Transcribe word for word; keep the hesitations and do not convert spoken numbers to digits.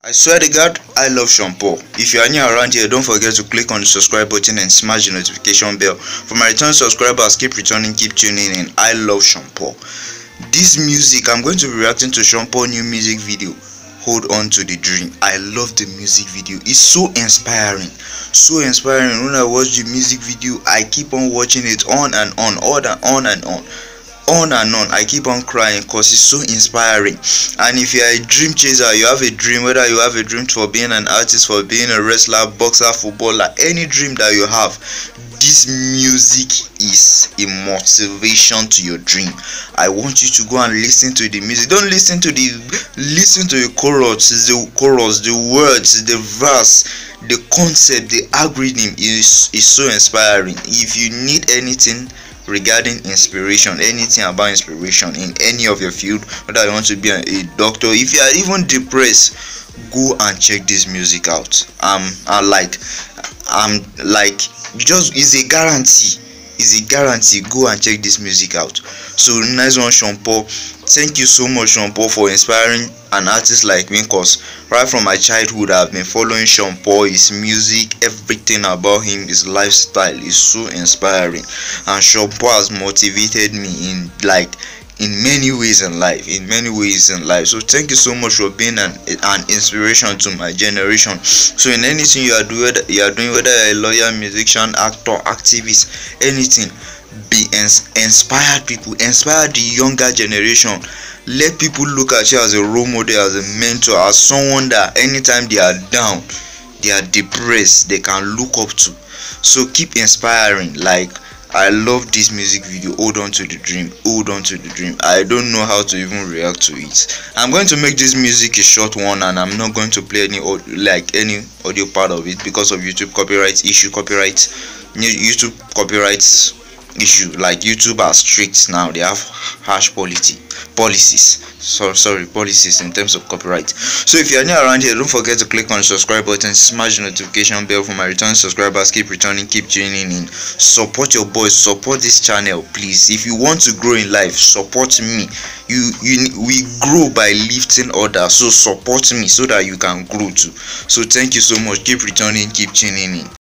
I swear to God, I love Sean Paul. If you are new around here, don't forget to click on the subscribe button and smash the notification bell. For my return subscribers, keep returning, keep tuning in. I love Sean Paul. This music, I'm going to be reacting to Sean Paul new music video, Hold On to the Dream. I love the music video. It's so inspiring. So inspiring. When I watch the music video, I keep on watching it on and on, on and on and on. on and on. I keep on crying because it's so inspiring. And if you are a dream chaser, you have a dream, whether you have a dream for being an artist, for being a wrestler, boxer, footballer, any dream that you have, this music is a motivation to your dream. I want you to go and listen to the music. Don't listen to the listen to the chorus, the chorus, the words, the verse, the concept, the algorithm is is so inspiring. If you need anything regarding inspiration, anything about inspiration in any of your field, whether you want to be a, a doctor, if you are even depressed, go and check this music out. um I like i'm like just is a guarantee is a guarantee go and check this music out. So nice one, Sean Paul. Thank you so much, Sean Paul, for inspiring an artist like me, because right from my childhood I've been following Sean Paul. His music, everything about him, his lifestyle is so inspiring, and Sean Paul has motivated me in like in many ways in life in many ways in life. So thank you so much for being an an inspiration to my generation. So in anything you are doing you are doing whether you're a lawyer, musician, actor, activist, anything, be ins inspired people, inspire the younger generation. Let people look at you as a role model, as a mentor, as someone that anytime they are down, they are depressed, they can look up to. So keep inspiring. Like, I love this music video, Hold On to the Dream. Hold On to the Dream. I don't know how to even react to it. I'm going to make this music a short one, and I'm not going to play any like any audio part of it because of YouTube copyright issue. Copyright YouTube copyrights issue. Like, YouTube are strict now. They have harsh policy policies so sorry policies in terms of copyright. So if you are new around here, don't forget to click on the subscribe button, smash the notification bell. For my return subscribers, keep returning, keep tuning in. Support your boys, support this channel, please. If you want to grow in life, support me. You you we grow by lifting others, so support me so that you can grow too. So thank you so much. Keep returning, keep tuning in.